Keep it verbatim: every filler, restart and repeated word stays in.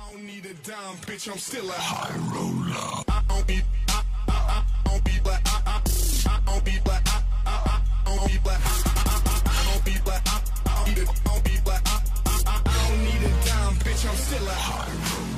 I don't need a dime, bitch, I'm still a high roller. I don't be, I, I, I don't be black, I, I, I don't be black, I, I, I don't be black, I, I, I don't be black, I, I don't be black, I, I, I don't need a dime, bitch, I'm still a high roller.